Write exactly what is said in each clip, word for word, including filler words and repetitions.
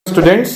Students,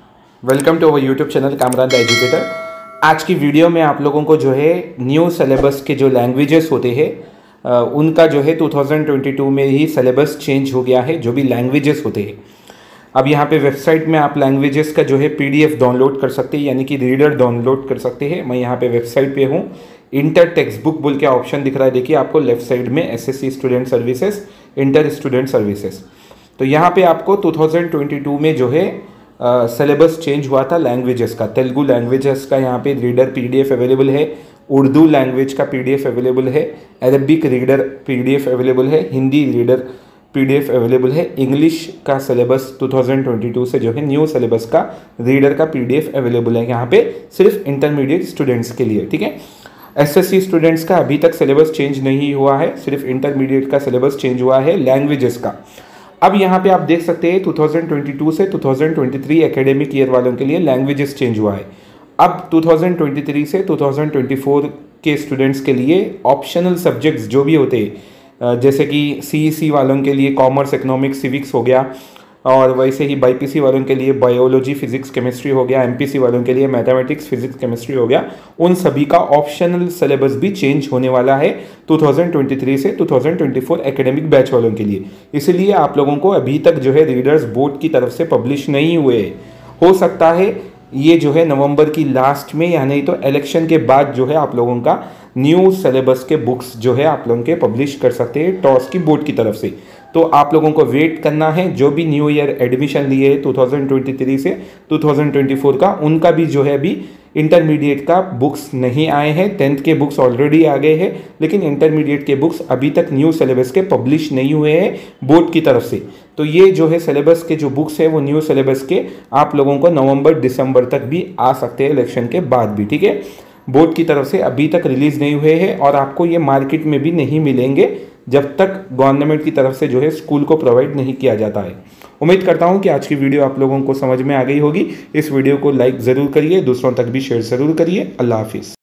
welcome to our YouTube channel Kamran the educator. आज की video में आप लोगों को जो है न्यू सिलेबस के जो लैंग्वेजेस होते हैं उनका जो है दो हज़ार बाईस में ही सिलेबस चेंज हो गया है, जो भी लैंग्वेजेस होते हैं। अब यहाँ पे वेबसाइट में आप लैंग्वेजेस का जो है पीडीएफ डाउनलोड कर सकते हैं, यानी कि रीडर डाउनलोड कर सकते हैं। मैं यहाँ पे वेबसाइट पे हूँ, इंटर टेक्स्ट बुक बोल के ऑप्शन दिख रहा है, देखिए आपको लेफ्ट साइड में SSC student services, inter student services. तो यहाँ पे आपको दो हज़ार बाईस में जो है सिलेबस चेंज हुआ था लैंग्वेजेस का। तेलुगु लैंग्वेजेस का यहाँ पे रीडर पीडीएफ अवेलेबल है, उर्दू लैंग्वेज का पीडीएफ अवेलेबल है, अरबिक रीडर पीडीएफ अवेलेबल है, हिंदी रीडर पीडीएफ अवेलेबल है, इंग्लिश का सिलेबस दो हज़ार बाईस से जो है न्यू सिलेबस का रीडर का पीडीएफ अवेलेबल है यहाँ पे सिर्फ इंटरमीडिएट स्टूडेंट्स के लिए। ठीक है, एसएससी स्टूडेंट्स का अभी तक सिलेबस चेंज नहीं हुआ है, सिर्फ इंटरमीडिएट का सिलेबस चेंज हुआ है लैंग्वेजेस का। अब यहाँ पे आप देख सकते हैं दो हज़ार बाईस से दो हज़ार तेईस एकेडमिक ईयर वालों के लिए लैंग्वेजेस चेंज हुआ है। अब दो हज़ार तेईस से दो हज़ार चौबीस के स्टूडेंट्स के लिए ऑप्शनल सब्जेक्ट्स जो भी होते हैं, जैसे कि सीईसी वालों के लिए कॉमर्स, इकोनॉमिक्स, सिविक्स हो गया, और वैसे ही बाईपीसी वालों के लिए बायोलॉजी, फिजिक्स, केमिस्ट्री हो गया, एमपीसी वालों के लिए मैथमेटिक्स, फिजिक्स, केमिस्ट्री हो गया, उन सभी का ऑप्शनल सिलेबस भी चेंज होने वाला है दो हज़ार तेईस से दो हज़ार चौबीस एकेडमिक बैच वालों के लिए। इसलिए आप लोगों को अभी तक जो है रीडर्स बोर्ड की तरफ से पब्लिश नहीं हुए। हो सकता है ये जो है नवंबर की लास्ट में या नहीं तो इलेक्शन के बाद जो है आप लोगों का न्यू सिलेबस के बुक्स जो है आप लोगों के पब्लिश कर सकते हैं टॉस की बोर्ड की तरफ से। तो आप लोगों को वेट करना है। जो भी न्यू ईयर एडमिशन लिए दो हज़ार तेईस से दो हज़ार चौबीस का, उनका भी जो है अभी इंटरमीडिएट का बुक्स नहीं आए हैं। टेंथ के बुक्स ऑलरेडी आ गए हैं, लेकिन इंटरमीडिएट के बुक्स अभी तक न्यू सिलेबस के पब्लिश नहीं हुए हैं बोर्ड की तरफ से। तो ये जो है सिलेबस के जो बुक्स है वो न्यू सिलेबस के आप लोगों को नवंबर दिसंबर तक भी आ सकते हैं, इलेक्शन के बाद भी। ठीक है, बोर्ड की तरफ से अभी तक रिलीज नहीं हुए हैं और आपको ये मार्केट में भी नहीं मिलेंगे जब तक गवर्नमेंट की तरफ से जो है स्कूल को प्रोवाइड नहीं किया जाता है। उम्मीद करता हूं कि आज की वीडियो आप लोगों को समझ में आ गई होगी। इस वीडियो को लाइक ज़रूर करिए, दूसरों तक भी शेयर ज़रूर करिए। अल्लाह हाफिज़।